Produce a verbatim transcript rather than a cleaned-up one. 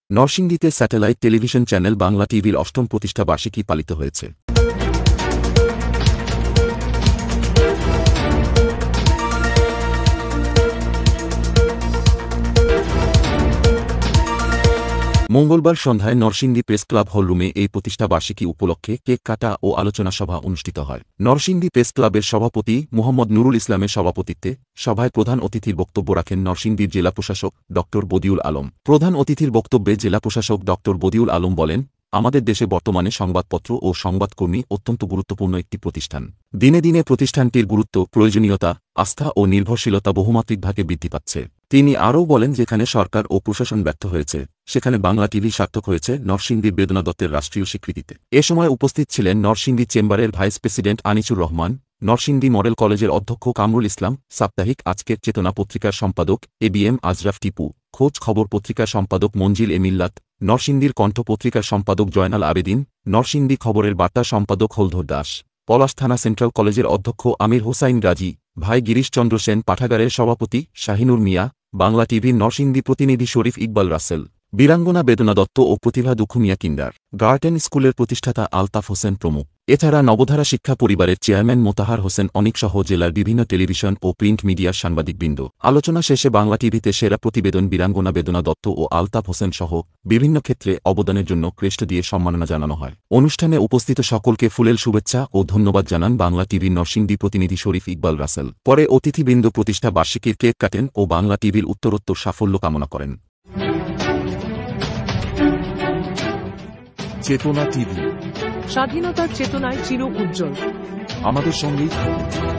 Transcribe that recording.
নরসিংদীতে satellite television channel Bangla টিভির অষ্টম প্রতিষ্ঠা বার্ষিকী পালিত হয়েছে। মঙ্গলবার সন্ধ্যায় নরসিংদী প্রেস ক্লাব হলরুমে এই প্রতিষ্ঠা বার্ষিকী উপলক্ষে কেক কাটা ও আলোচনা সভা অনুষ্ঠিত হয়। নরসিংদী প্রেস ক্লাবের সভাপতি মোহাম্মদ নুরুল ইসলামের সভাপতিত্বে সভায় প্রধান অতিথির বক্তব্য রাখেন নরসিংদীর জেলা প্রশাসক ড বদিউল আলম। প্রধান অতিথির বক্তব্যে জেলা প্রশাসক ড বদিউল আলম বলেন, আমাদের দেশে বর্তমানে সংবাদপত্র ও সংবাদকর্মী অত্যন্ত গুরুত্বপূর্ণ একটি প্রতিষ্ঠান। দিনে দিনে প্রতিষ্ঠানটির গুরুত্ব, প্রয়োজনীয়তা, আস্থা ও নির্ভরশীলতা বহুমাত্রিকভাবে বৃদ্ধি পাচ্ছে। তিনি আরও বলেন, যেখানে সরকার ও প্রশাসন ব্যর্থ হয়েছে সেখানে বাংলা টিভি সার্থক হয়েছে নরসিংদীর বেদনা দত্তের রাষ্ট্রীয় স্বীকৃতিতে। এ সময় উপস্থিত ছিলেন নরসিংদী চেম্বারের vice president Anisur Rahman, Narsingdi model কলেজের অধ্যক্ষ কামরুল ইসলাম, সাপ্তাহিক আজকের চেতনা পত্রিকার সম্পাদক A B M Azraf Tipu, Khoj Khobor পত্রিকার সম্পাদক মঞ্জিল এ মিল্লাত, নরসিংদীর কণ্ঠ পত্রিকার সম্পাদক জয়নাল আবেদিন, নরসিংদী খবরের বার্তা সম্পাদক হলধর দাস, পলাশ থানা সেন্ট্রাল কলেজের অধ্যক্ষ আমির হোসাইন রাজি, ভাই গিরিশচন্দ্র সেন, পাঠাগারের সভাপতি শাহিনুর মিয়া, বাংলা টিভির নরসিংদী প্রতিনিধি শরীফ ইকবাল রাসেল, বীরাঙ্গনা বেদনা দত্ত ও প্রতিভা দুখুমিয়া কিন্ডার গার্টেন স্কুলের প্রতিষ্ঠাতা আলতাফ হোসেন প্রমুখ। এছাড়া নবধারা শিক্ষা পরিবারের চেয়ারম্যান মোতাহার হোসেন অনিকসহ জেলার বিভিন্ন টেলিভিশন ও প্রিন্ট মিডিয়ার সাংবাদিকবৃন্দ। আলোচনা শেষে বাংলা টিভিতে সেরা প্রতিবেদন বীরাঙ্গনা বেদনা দত্ত ও আলতাফ হোসেন সহ বিভিন্ন ক্ষেত্রে অবদানের জন্য ক্রেস্ট দিয়ে সম্মাননা জানানো হয়। অনুষ্ঠানে উপস্থিত সকলকে ফুলেল শুভেচ্ছা ও ধন্যবাদ জানান বাংলা টিভির নরসিংদী প্রতিনিধি শরীফ ইকবাল রাসেল। পরে অতিথিবৃন্দ প্রতিষ্ঠা বার্ষিকীর কেক কাটেন ও বাংলা টিভির উত্তরোত্তর সাফল্য কামনা করেন। চেতনা টিভি, স্বাধীনতার চেতনায় চির উজ্জ্বল। আমাদের সঙ্গেই থাকুন।